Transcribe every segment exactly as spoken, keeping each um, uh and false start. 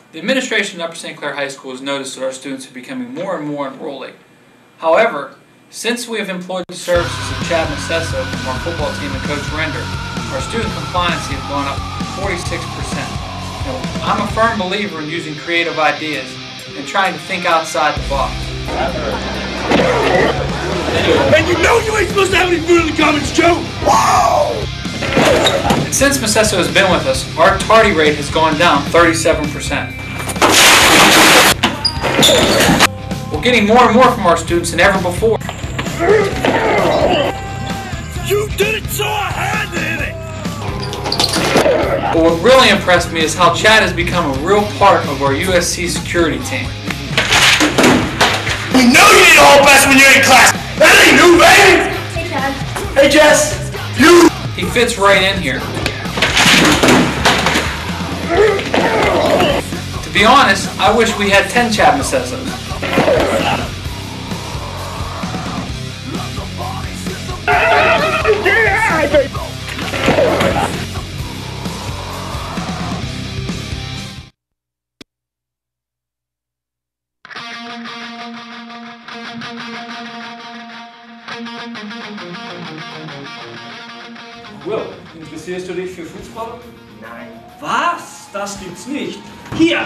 The administration at Upper Saint Clair High School has noticed that our students are becoming more and more unruly. However, since we have employed the services of Chad Macesso from our football team and Coach Render, our student compliancy has gone up forty-six percent. Now, I'm a firm believer in using creative ideas and trying to think outside the box. And you know you ain't supposed to have any food in the comments, Joe! Whoa! And since Macesso has been with us, our tardy rate has gone down thirty-seven percent. We're getting more and more from our students than ever before. You did it, so I had to hit it! But what really impressed me is how Chad has become a real part of our U S C security team. We know you need all best when you're in class! That ain't new, baby! Hey, Chad. Hey, Jess! You! He fits right in here. To be honest, I wish we had ten Chad Macessos. Will, interessierst du dich für Fußball? Nein. Was? Das gibt's nicht. Hier!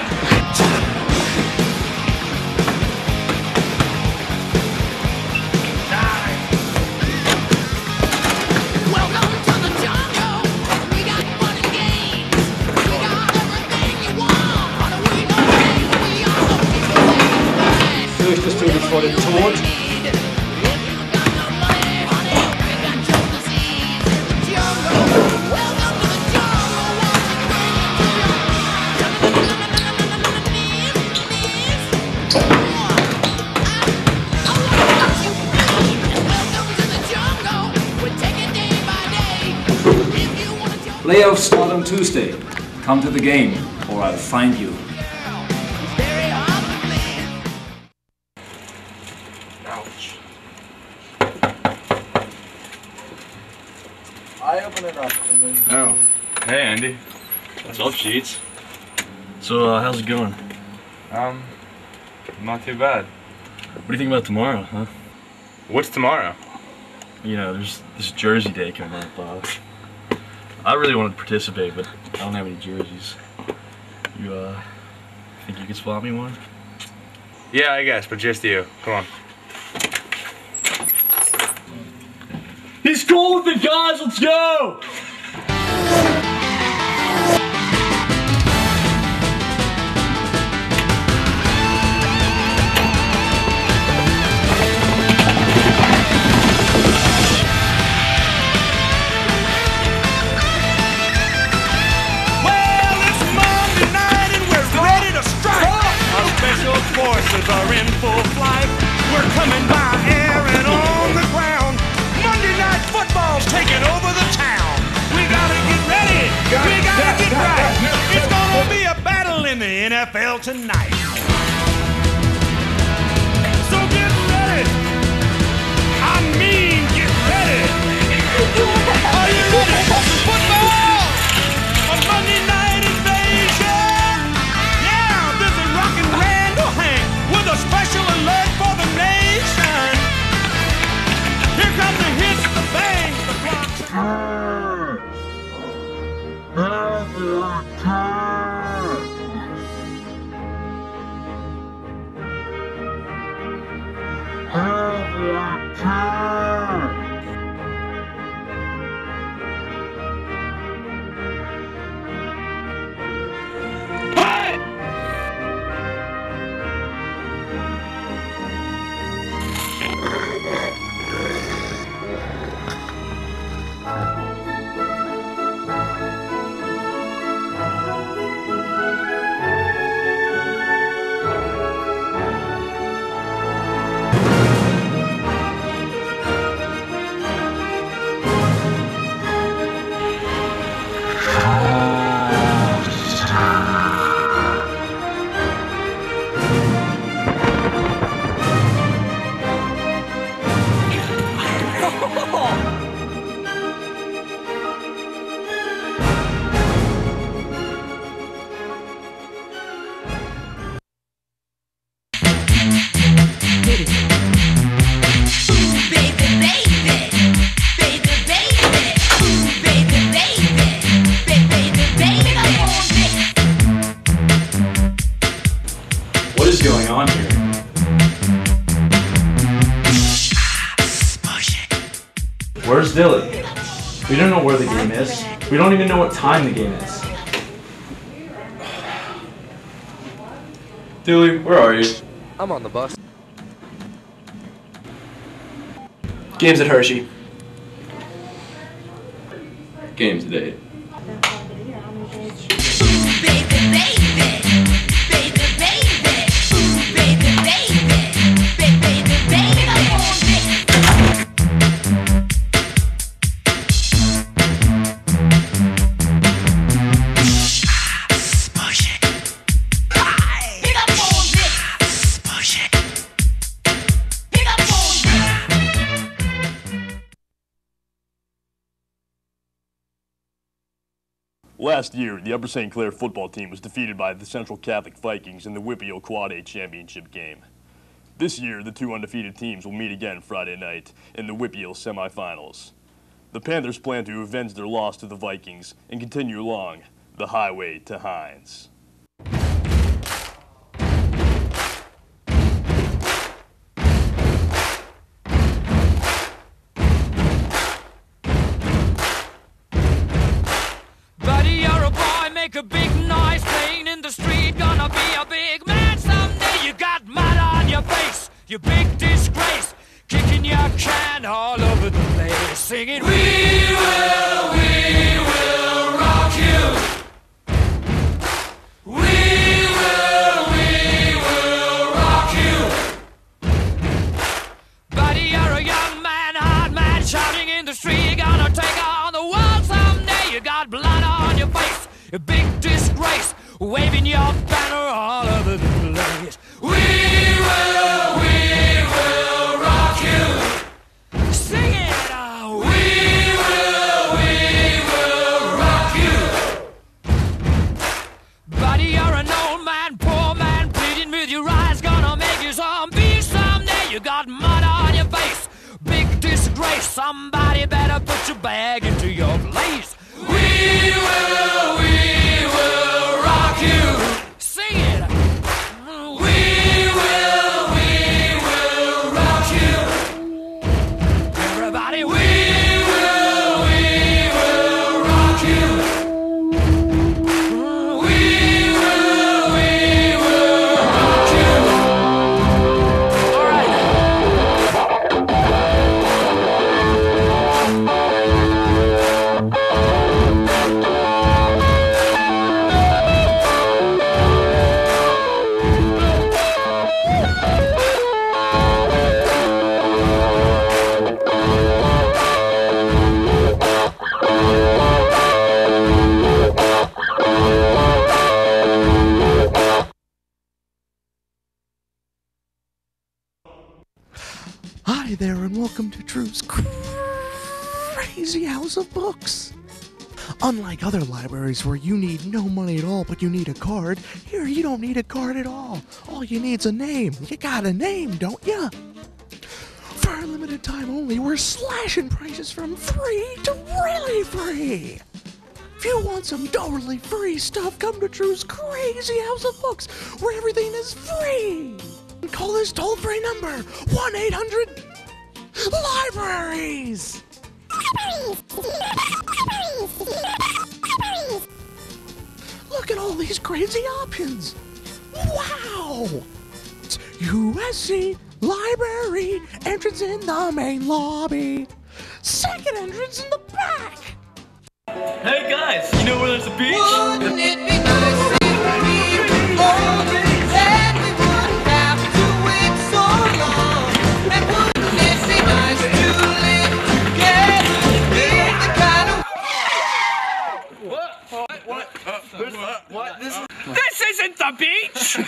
Fürchtest du dich vor dem Tod? Playoffs start on Tuesday. Come to the game, or I'll find you. Ouch. I open it up and then... Oh. Hey, Andy. What's up, Sheets? So, uh, how's it going? Um, not too bad. What do you think about tomorrow, huh? What's tomorrow? You know, there's this Jersey Day coming up. Uh, I really wanted to participate, but I don't have any jerseys. You, uh, think you could swap me one? Yeah, I guess, but just you. Come on. He's cool with it, guys! Let's go! Forces are in full flight. We're coming by air and on the ground. Monday Night Football's taking over the town. We gotta get ready. We gotta get right. It's gonna be a battle in the N F L tonight. So get ready. I mean, get ready. Are you ready for some football? A Monday night invasion. Yeah, this is rockin' Randall Hank with a special alert for the nation. Here comes the hits, the bangs, the blocks. Where's Dilly? We don't know where the game is. We don't even know what time the game is. Dilly, where are you? I'm on the bus. Game's at Hershey. Games today. Last year, the Upper Saint Clair football team was defeated by the Central Catholic Vikings in the Whippeal Quad A championship game. This year, the two undefeated teams will meet again Friday night in the Whippeal semifinals. The Panthers plan to avenge their loss to the Vikings and continue along the highway to Hines. Make a big noise playing in the street. Gonna be a big man someday. You got mud on your face, you big disgrace. Kicking your can all over the place. Singing, we will, we will rock you. We will, we will rock you. Buddy, you're a young man, hard man, shouting in the street. You're gonna take on the world someday. You got blood on your face, a big disgrace, waving your banner all over the place. We will, we will rock you. Sing it out. We will, we will rock you. Buddy, you're an old man, poor man, pleading with your eyes, gonna make you zombie someday. You got mud on your face, big disgrace. Somebody better put your bag into your place. We will, we will rock you. Sing it. We will, we will rock you. Everybody, we will, we will rock you. We will, we will rock you. All right. Hi there, and welcome to Drew's Crazy House of Books. Unlike other libraries where you need no money at all, but you need a card, here you don't need a card at all. All you need's a name. You got a name, don't ya? For a limited time only, we're slashing prices from free to really free. If you want some totally free stuff, come to Drew's Crazy House of Books, where everything is free. Call this toll-free number, one eight hundred libraries! Look at all these crazy options! Wow! It's U S C Library, entrance in the main lobby, second entrance in the back! Hey guys, you know where there's a beach? Wouldn't it be nice if we were older and we wouldn't have to wait so long? And wouldn't it be nice to live together in the kind of... What? What? What? Uh, what? What? This, this isn't the beach!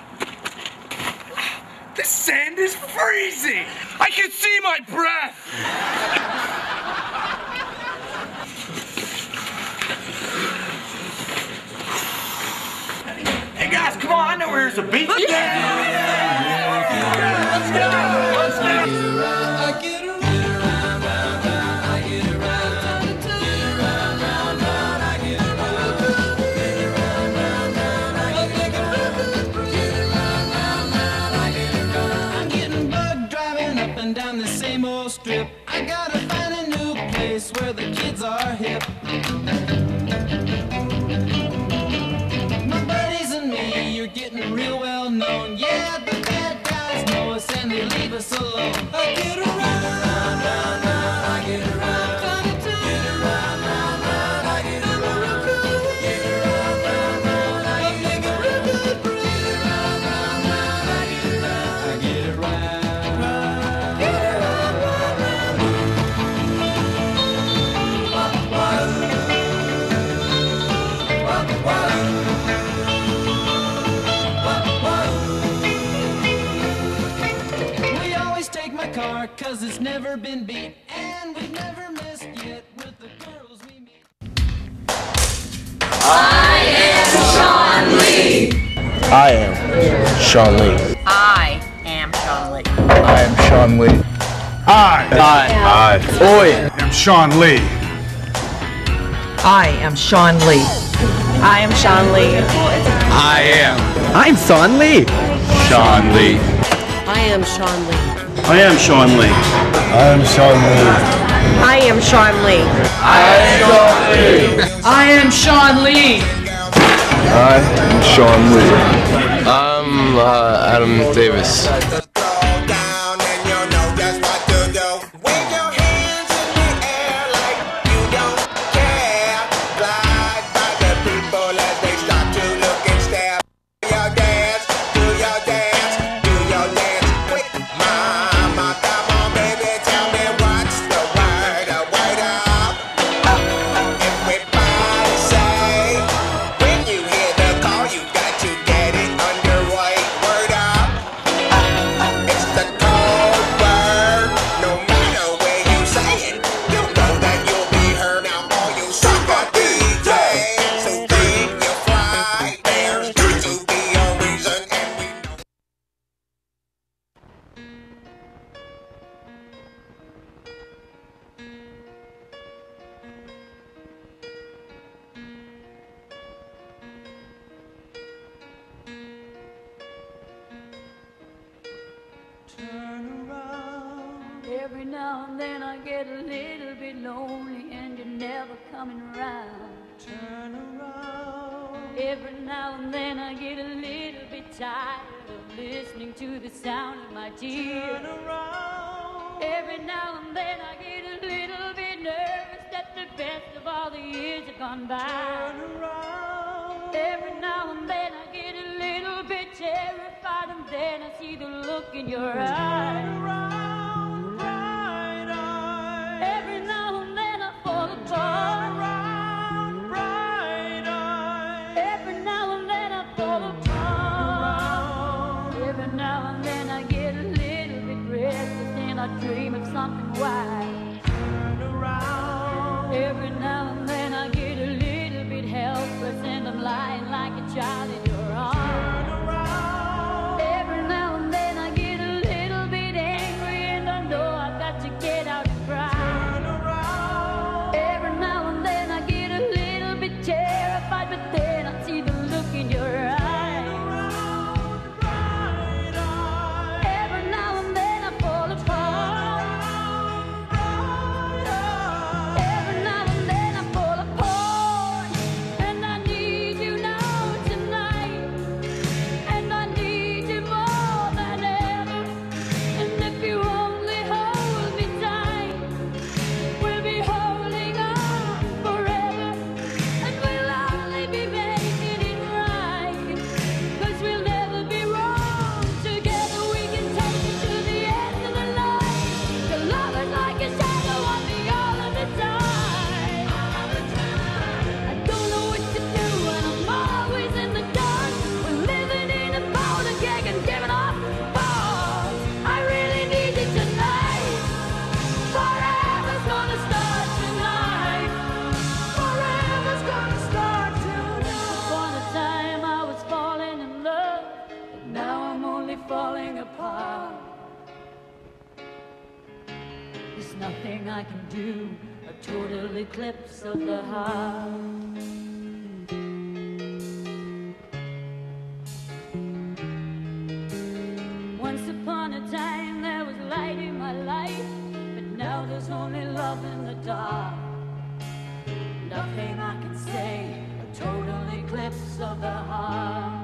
The sand is freezing! I can see my breath! Hey guys, come on, I know where there's a beach. Yeah! Yeah! Let's go! Let's go! I get around, I get around, I get around, I get around, get around, I get around, I'm getting bugged driving up and down the same old strip. I gotta find a new place where the kids are hip. My buddies and me, you're getting real well known. Yeah, the bad guys know us and they leave us alone. I get around, round, round, round, I get around. Get around, round, round, I get around. Get around, round, round, I get around. Get around, round, round, I get around. I get around. Get around, round, round. Wah, wah, wah. Car, cause it's never been beat, and we've never missed yet with the girls we meet. I am Sean Lee. I am Sean Lee. I am Sean Lee. I am Sean Lee. I. I. I. Oi. am Sean Lee. I am Sean Lee. I am Sean Lee. I am. I'm Sean Lee. Sean Lee. I am Sean Lee. I am Sean Lee. I am Sean Lee. I am Sean Lee. I am Sean Lee. I am Sean Lee. I am Sean Lee. I'm uh, Adam Davis. Every now and then I get a little bit lonely and you're never coming around. Turn around. Every now and then I get a little bit tired of listening to the sound of my tears. Turn around. Every now and then I get a little bit nervous that the best of all the years have gone by. Turn around. Every now and then I get a little bit terrified and then I see the look in your eyes. Turn around. Every now and then I fall apart. Turn around, bright eyes. Every now and then I fall apart. Every now and then I get a little bit restless and I dream of something wise. Turn around. Every now and then I get a little bit helpless and I'm lying like a child in your arms. Turn around. Every now and then I get a little bit angry and I know I've got to get out and cry. Terrified, but then I see the look in your eyes. Every now and then I fall apart. Every now and then I fall apart. And I need you now tonight. And I need you more than ever. And if you only hold me tight, we'll be holding on forever. Be making it right, 'cause we'll never be wrong. Together we can take it to the end of the line. Your love is like a shadow on me all of the time. All the time. I don't know what to do and I'm always in the dark. We're living in a powder keg and giving off balls. I really need you tonight. Forever's gonna start tonight. Forever's gonna start. Falling apart. There's nothing I can do, a total eclipse of the heart. Once upon a time there was light in my life, but now there's was only love in the dark. Nothing I can say, a total eclipse of the heart.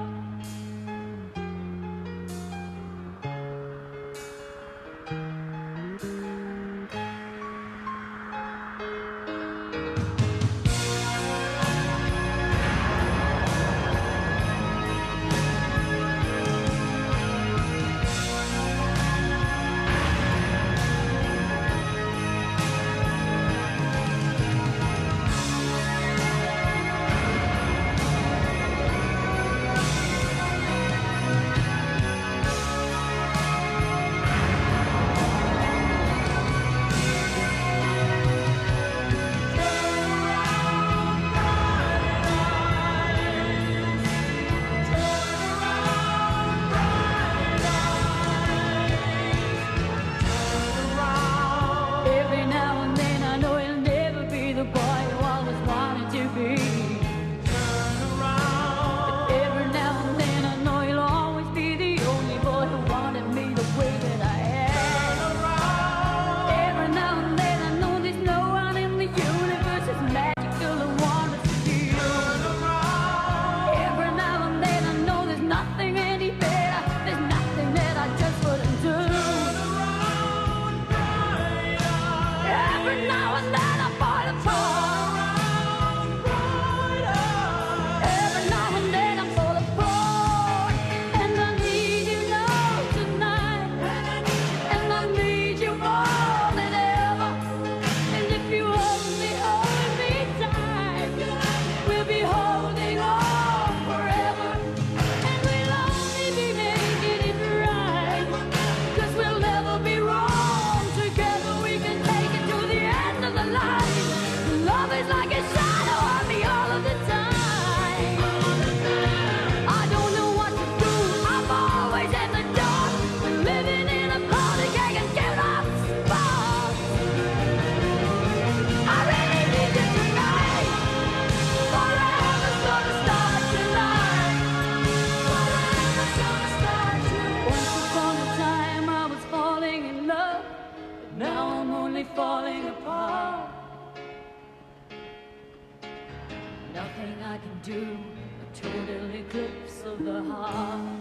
Falling apart. Nothing I can do, a total eclipse of the heart.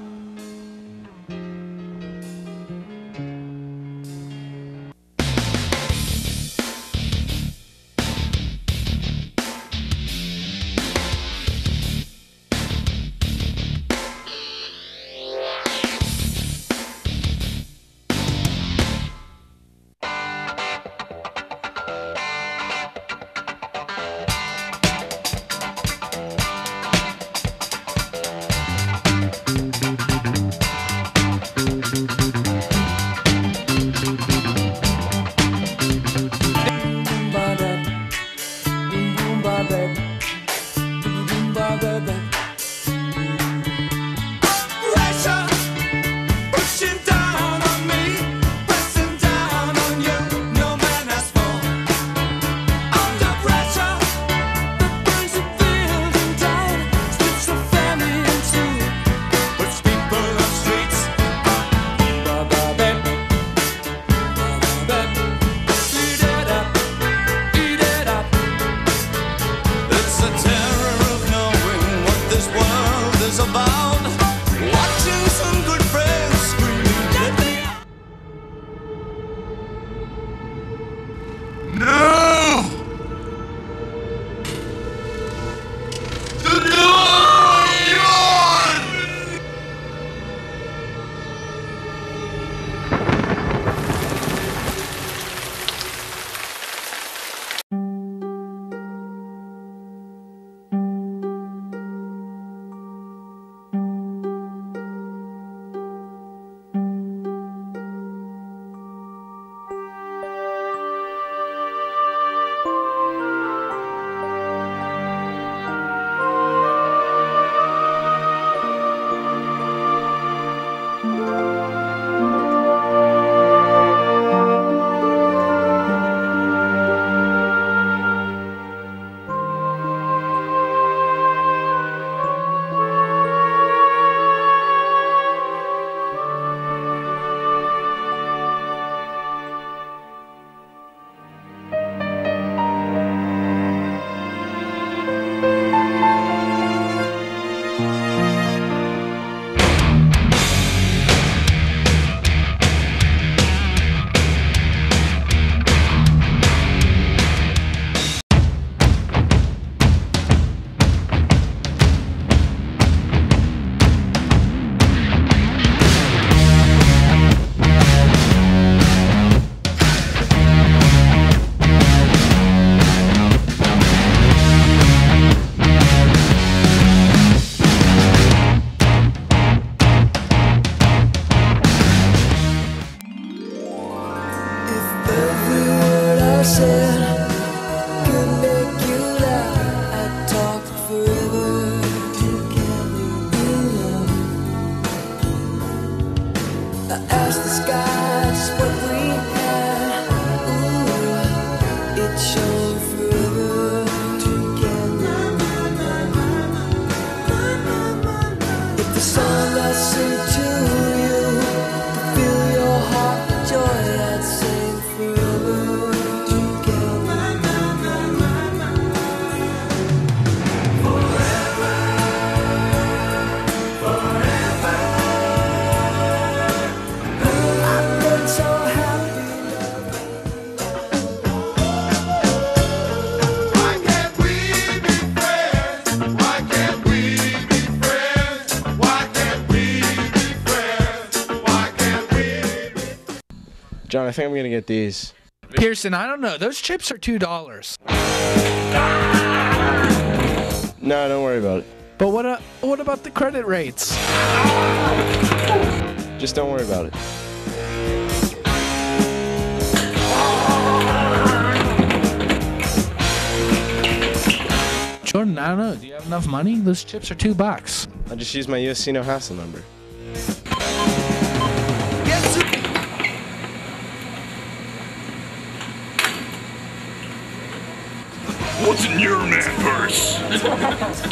Thank you. I said could make you laugh. I talked forever together. I asked the sky just what we had. Ooh, it shone forever together. If the song I sing to you could fill your heart with joy, I'd sing forever together. Forever, forever. I've been so happy. Why can't we be friends? Why can't we be friends? Why can't we be friends? Why can't we? John, I think I'm gonna get these. Pearson, I don't know. Those chips are two dollars. No, don't worry about it. But what? Uh, what about the credit rates? Just don't worry about it. Jordan, I don't know. Do you have enough money? Those chips are two bucks. I just used my U S C no hassle number. What's in your man purse?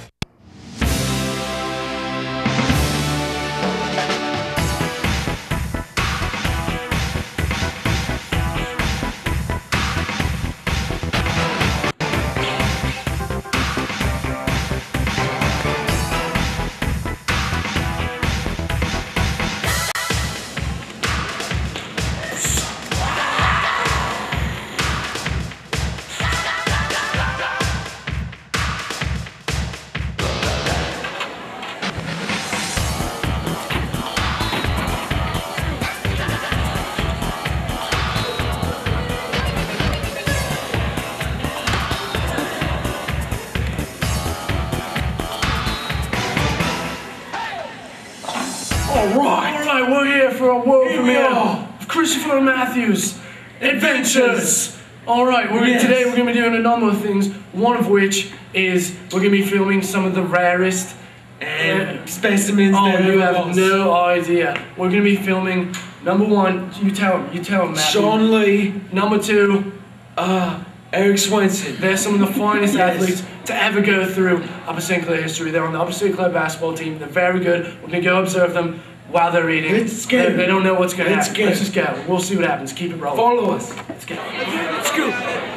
Alright, alright, we're here for a world premiere of Christopher Matthews' Adventures. Alright, we're Yes. today we're gonna be doing a number of things, one of which is we're gonna be filming some of the rarest And specimens Oh, that you ever have was. no idea. We're gonna be filming number one, you tell him, you tell him, Matthew. Sean Lee. Number two, uh, Eric Swenson. They're some of the finest Yes. athletes to ever go through Upper Saint Clair history. They're on the Upper Saint Clair basketball team. They're very good. We're gonna go observe them while they're eating. Let's go. They, they don't know what's gonna Let's happen. go. Let's just go. We'll see what happens. Keep it rolling. Follow us. Let's go. Let's go.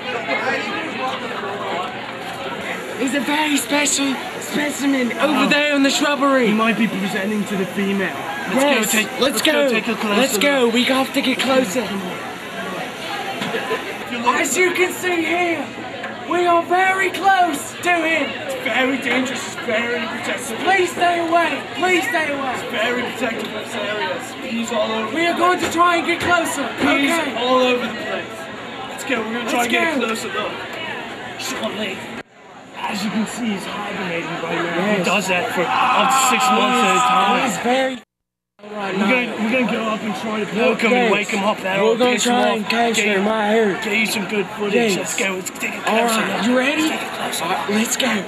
There's a very special specimen over there in the shrubbery. He might be presenting to the female. Let's yes. go take, let's, let's go. go take a closer Let's go. look. We have to get closer. As you can see here, we are very close to him. It's very dangerous. It's very protective. Please stay away. Please stay away. It's very protective of this area. Bees all over. We are going to try and get closer. Bees Okay. all over the place. Let's go. We're gonna try Let's and get go. a closer look. Sean Lee. As you can see, he's hibernating right now. Yes. He does that for up to six months at a time. He's very. Right We're gonna, we're gonna go up and try to poke him and wake him up. That'll We're gonna piss him try off. and catch Get him you- right here. Get you some good footage. Yes. Let's go. Let's take a All closer right, look. you ready? Let's take a closer All look. right, let's go.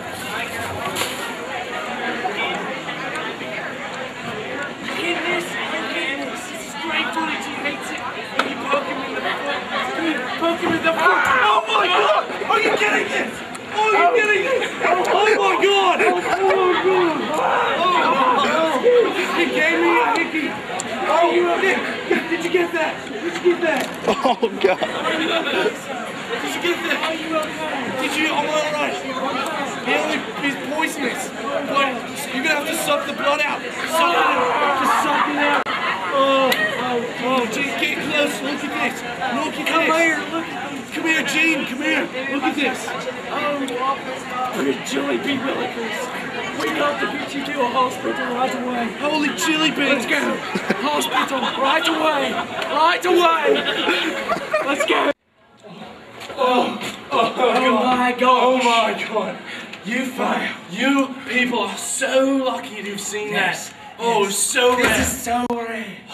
This is great footage. He hates it. When you poke him in the foot. You poke him in the foot. Oh my god! Are you getting this? Oh, are you getting this? Oh my god! Oh my god! Oh, oh. He gave me a hickey. Oh, you did, did you get that? Did you get that? Oh, God. Did you get that? Are you okay? Did you? I'm alright. He only, he's poisonous. But you're gonna have to suck the blood out. Suck it out. Just suck it out. Oh, oh, oh, Gene, get close. Look at this. Look at Come this. here, look at these. Come here, Gene. Come here. Look at this. Oh, pretty chili bee willikers. We got to get you to a hospital right away. Holy chili beans. Let's go. Hospital right away. Right away. Let's go. Oh, oh, Oh my God. Oh my god. You failed. You people are so lucky to have seen Yes. that. Oh, so rare. This is so rare.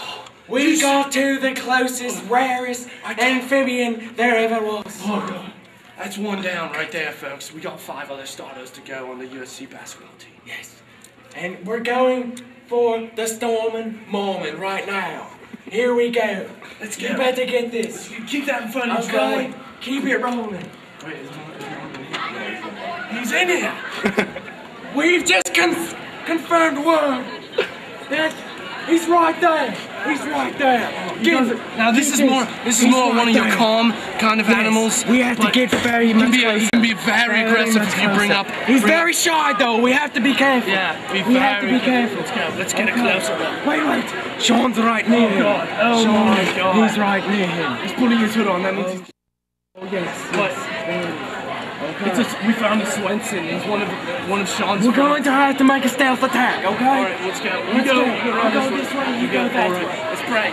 We got to the closest, rarest amphibian there ever was. Oh, God. That's one down right there, folks. We got five other starters to go on the U S C basketball team. Yes. And we're going for the Stormin' Mormon right now. Here we go. Let's You go. better get this. Keep that in front of you. Okay? Keep it rolling. Wait, is Mom, he's in here. We've just con- confirmed word that he's right there. He's right there. Give it. Now this is more. This is He's more right one of your there. calm kind of Yes, animals. we have to but get very he much can be, closer. he can be very, aggressive if you bring up. He's bring very up, shy though. We have to be careful. Yeah, be we very have to be careful. Let's go. Let's get Okay. a closer look. Wait, wait. Sean's right near Oh him. God! Oh Sean, my God! He's right near him. He's putting his hood on. That means. He's, Oh yes. what? Okay. It's a, we found a Swenson. He's one of one of Sean's. We're going to have to make a stealth attack. Okay. All right, let's go. You Let's go. go. You I'll run go this way. You go that All right, way. let's pray.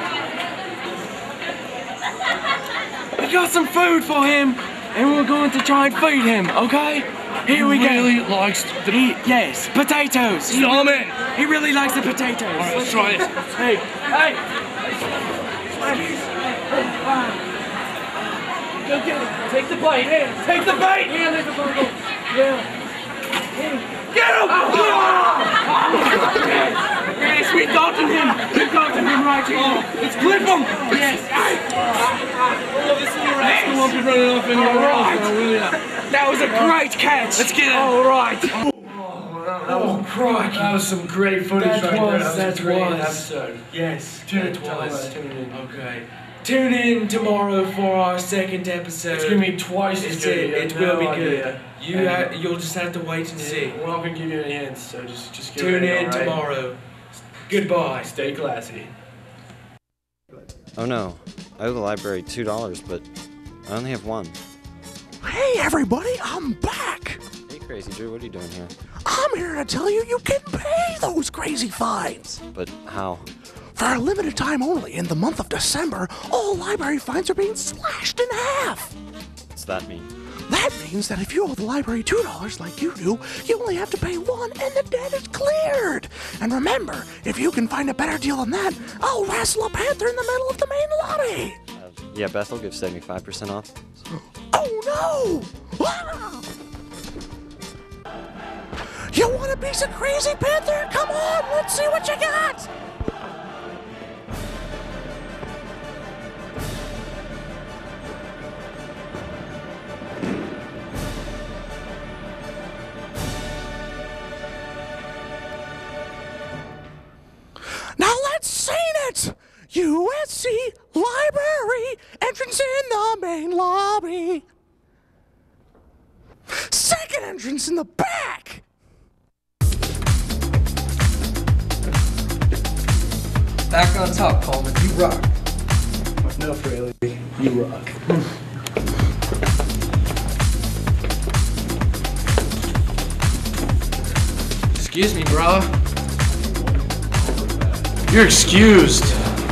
We got some food for him, and we're going to try and feed him. Okay. Here we he go. really likes the. He, yes, potatoes. He Storm really, in. he really likes the potatoes. All right, let's try it. Hey, hey. Go get it. Take the bite. Yeah. Take the bite. Yeah, there's the bite. Yeah. Get him! Yes, we dodging him. We dodging him right here. Let's clip him. Yes. Oh, this little rascal won't be running off anywhere else, now, will ya? That was a great catch. Let's get it. All right. Oh, crikey. That was some great footage That right was, there. That was that a great was. episode. Yes, Tune that in. was. Tune in. Okay. Tune in tomorrow for our second episode. It's gonna be twice as It's good. it. You It have will no be idea. good. You And- ha- you'll just have to wait and see. We're not gonna give you any hints, so just just get Tune ready, in all right? tomorrow. Goodbye. Stay classy. Oh no, I owe the library two dollars, but I only have one. Hey everybody, I'm back! Hey Crazy Drew, what are you doing here? I'm here to tell you you can pay those crazy fines! But how? For a limited time only, in the month of December, all library fines are being slashed in half! What's that mean? That means that if you owe the library two dollars like you do, you only have to pay one and the debt is cleared! And remember, if you can find a better deal than that, I'll wrestle a panther in the middle of the main lobby! Uh, yeah, Beth will give seventy-five percent off. Oh no! Ah! You want a piece of crazy panther? Come on, let's see what you got! Now let's sing it! U S C Library, entrance in the main lobby. Second entrance in the back. Back on top, Coleman. You rock. No, Fraley, you rock. Excuse me, bro. You're excused.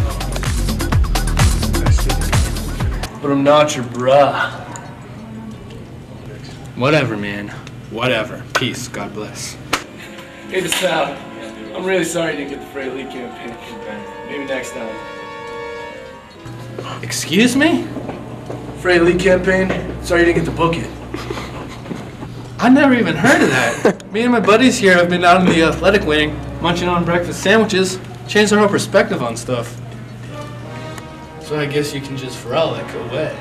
But I'm not your bruh. Whatever, man. Whatever. Peace. God bless. Hey, Sal. I'm really sorry you didn't get the Fraley campaign. Maybe next time. Excuse me? Fraley campaign? Sorry you didn't get to book it. I never even heard of that. Me and my buddies here have been out in the athletic wing, munching on breakfast sandwiches, changed our whole perspective on stuff. So I guess you can just frolic away.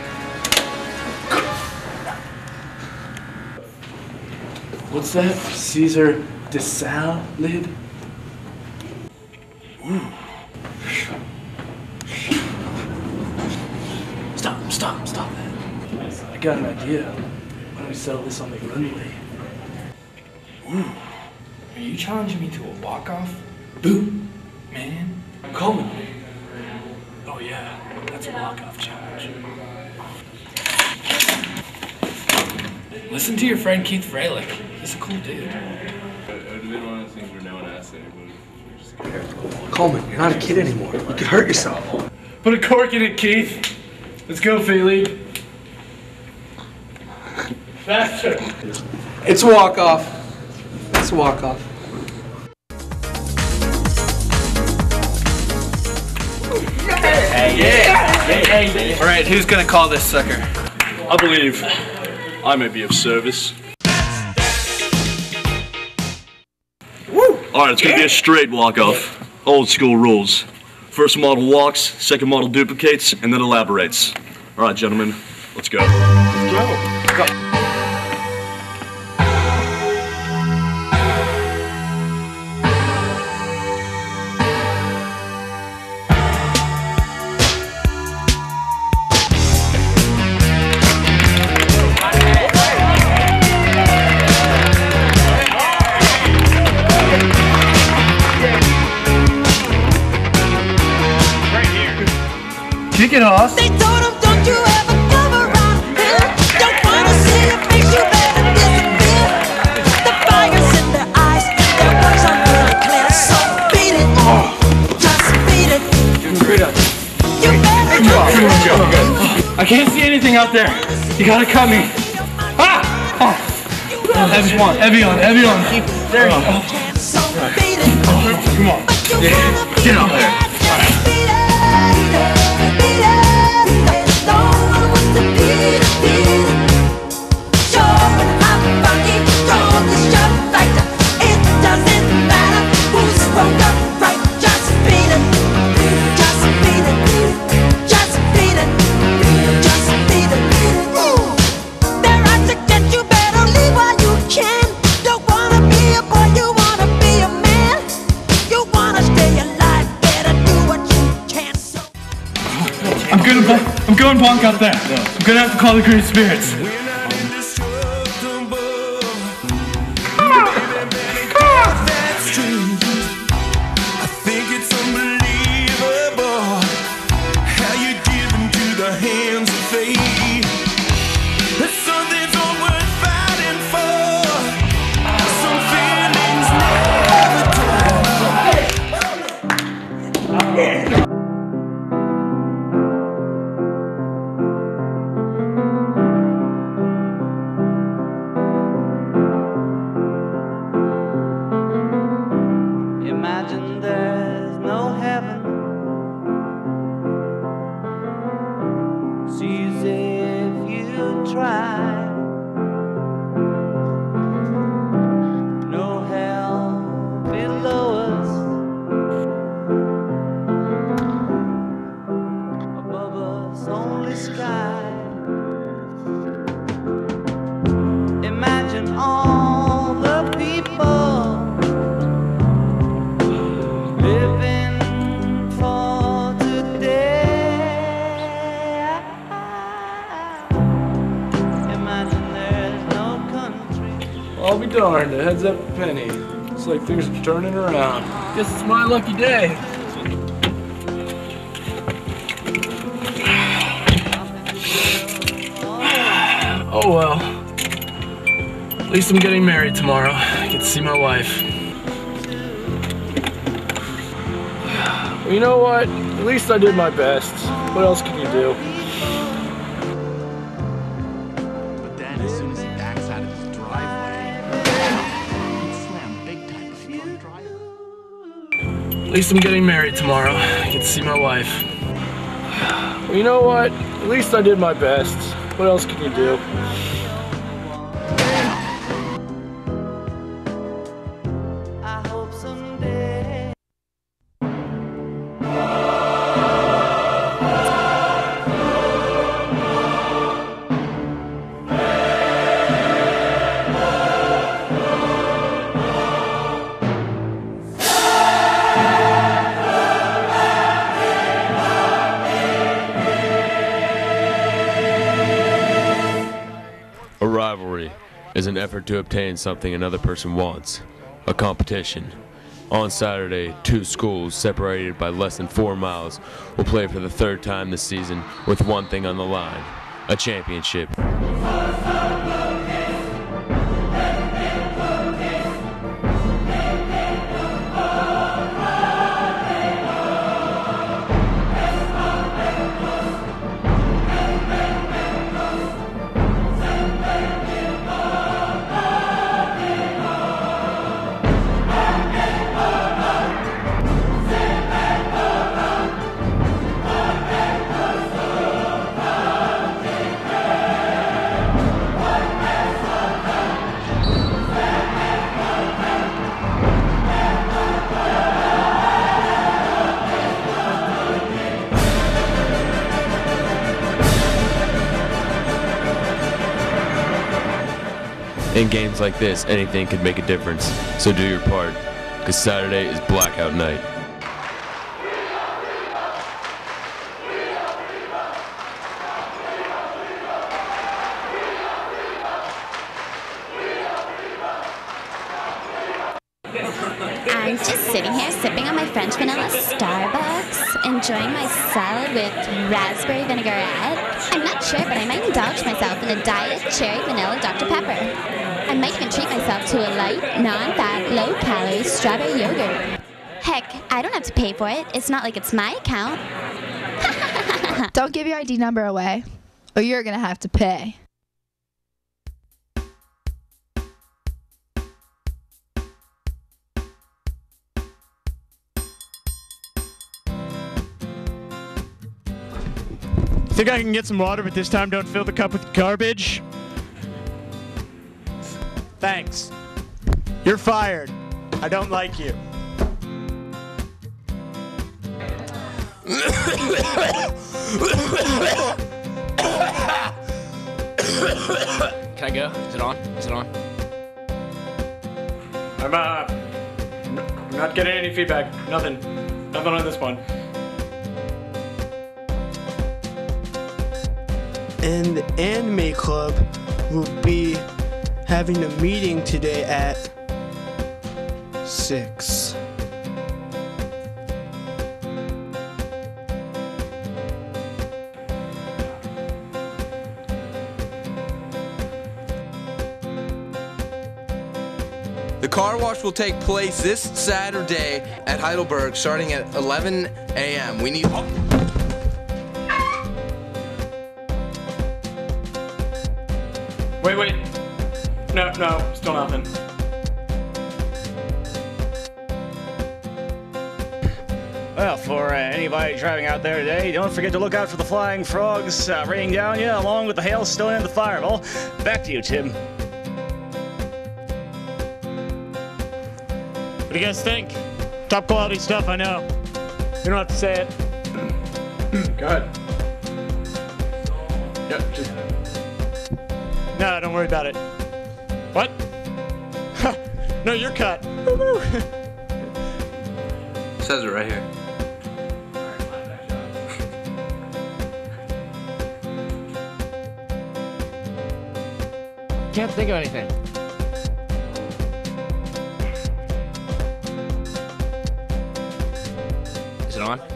What's that? Caesar de salad? Ooh. Stop, stop, stop that. I got an idea. Why don't we settle this on the runway? Ooh. Are you challenging me to a walk-off? Boo, man. I'm coming. Oh yeah, that's a walk-off challenge. Listen to your friend Keith Freilich. He's a cool dude. Coleman, you're not a kid anymore. You could hurt yourself. Put a cork in it, Keith. Let's go, Philly. Faster. It's a walk-off. It's a walk-off. Yeah. All right, who's gonna call this sucker? I believe I may be of service. All right, it's gonna be a straight walk-off. Old school rules. First model walks, second model duplicates, and then elaborates. All right, gentlemen, let's go. Let's go. Go. Kick it off. They told him, don't you ever come around here. Don't wanna see your face, you better disappear. The fire's in their eyes, their words are really clear. So beat it, just beat it. You better I can't see anything out there. You gotta cut me. Ah! Oh. Heavy on, heavy on, heavy on. Keep there. You go. so beat it. Come on. Yeah. Get out there. I'm going bonk out there. I'm gonna have to call the Green Spirits. Imagine there's no heaven. It's easy if you try. No hell below us. Above us only sky. Imagine all the people living for today. Imagine there's no country. I'll be darned, the heads up penny. It's like things are turning around. Guess it's my lucky day. Oh well. At least I'm getting married tomorrow. I get to see my wife. Well, you know what? At least I did my best. What else can you do? But then, as soon as he backs out of his driveway, he'd slam big time by the front driver. At least I'm getting married tomorrow. I get to see my wife. Well, you know what? At least I did my best. What else can you do? I hope someday. A rivalry is an effort to obtain something another person wants. A competition. On Saturday, two schools separated by less than four miles will play for the third time this season with one thing on the line: a championship. In games like this, anything could make a difference. So do your part, because Saturday is blackout night. I'm just sitting here sipping on my French vanilla Starbucks, enjoying my salad with raspberry vinaigrette. I'm not sure, but I might indulge myself in a diet cherry vanilla Doctor Pepper. I might even treat myself to a light, non-fat, low-calorie strawberry yogurt. Heck, I don't have to pay for it. It's not like it's my account. Don't give your I D number away, or you're gonna have to pay. Think I can get some water, but this time don't fill the cup with garbage? Thanks. You're fired. I don't like you. Can I go? Is it on? Is it on? I'm, uh, I'm not getting any feedback. Nothing. Nothing on this one. And the anime club will be having a meeting today at six. The car wash will take place this Saturday at Heidelberg starting at eleven a m We need... Wait, wait. No, no, still nothing. Well, for uh, anybody driving out there today, don't forget to look out for the flying frogs uh, raining down you, along with the hailstone and the fireball. Back to you, Tim. What do you guys think? Top quality stuff, I know. You don't have to say it. Go ahead. Yep, just... No, don't worry about it. What? No, you're cut. Says it right here. Can't think of anything. Is it on?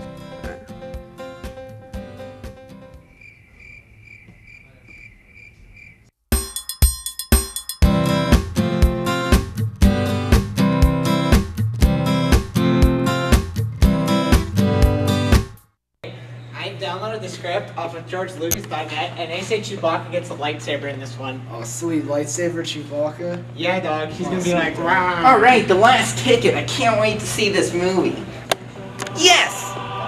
The script off of George Lucas dot net, and they say Chewbacca gets a lightsaber in this one. Oh, sweet. Lightsaber Chewbacca? Yeah, dog. He's Oh, gonna be sweet. like, wow. Alright, the last ticket. I can't wait to see this movie. Yes!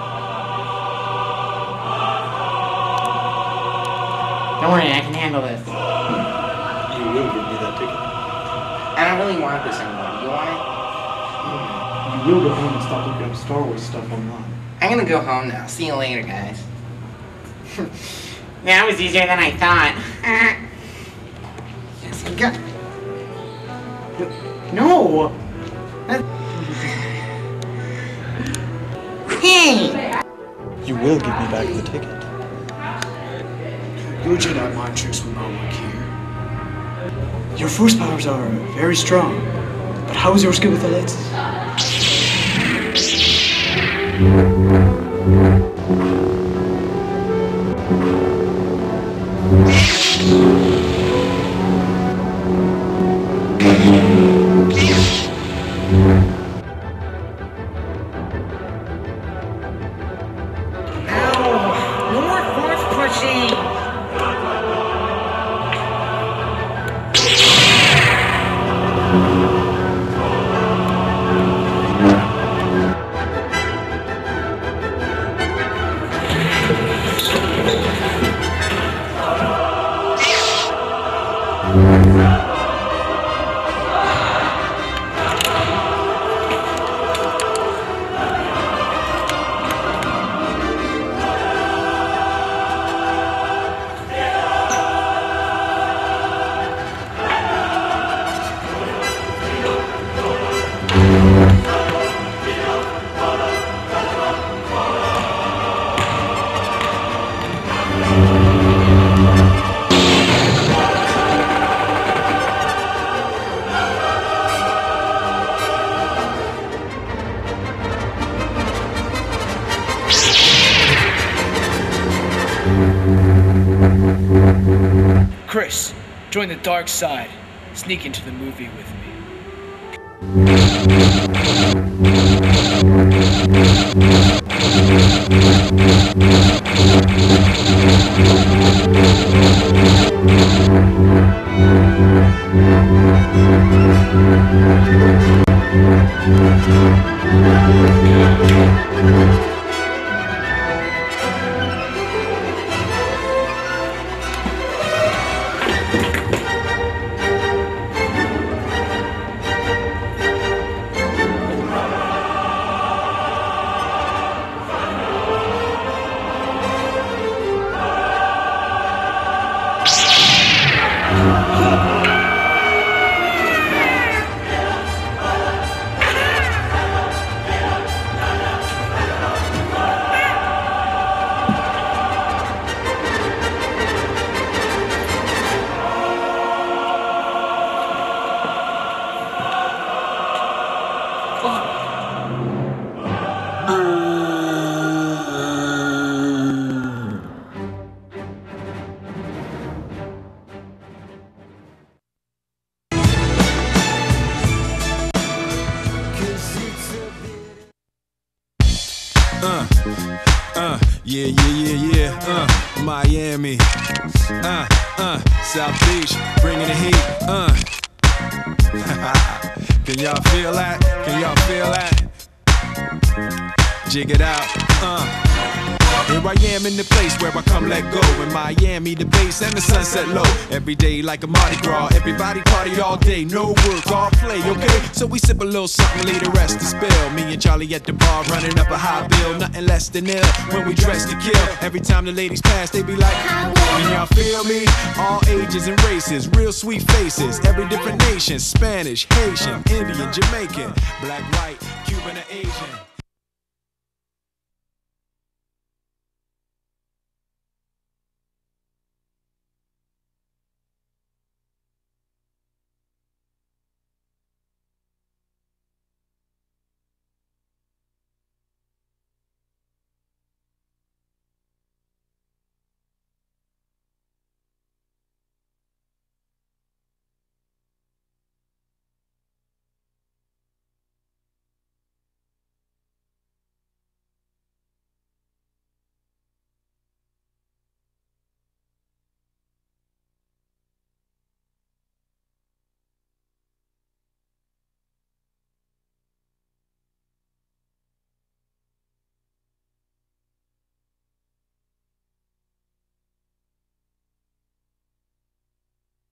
Don't worry, I can handle this. You will give me that ticket. I don't really want this anymore. You want it? You will go home and stop looking up Star Wars stuff online. I'm gonna go home now. See you later, guys. That was easier than I thought. Yes, you got... No! Hey! You will give me back the ticket. Your Jedi mind tricks will not work here. Your force powers are very strong, but how is your skill with the lightsaber? No more force pushing! Join the dark side. Sneak into the movie with me. Uh, uh, yeah, yeah, yeah, yeah, uh, Miami, uh, uh, South Beach, bringing the heat, uh. Can y'all feel that? Can y'all feel that? Jig it out, uh. Here I am in the place where I come let go. In Miami, the bass and the sunset low. Every day like a Mardi Gras. Everybody party all day, no work, all play, okay? So we sip a little something, leave the rest to spill. Me and Charlie at the bar running up a high bill. Nothing less than ill when we dress to kill. Every time the ladies pass, they be like, can y'all feel me? All ages and races, real sweet faces. Every different nation, Spanish, Haitian, Indian, Jamaican, black, white, Cuban, or Asian.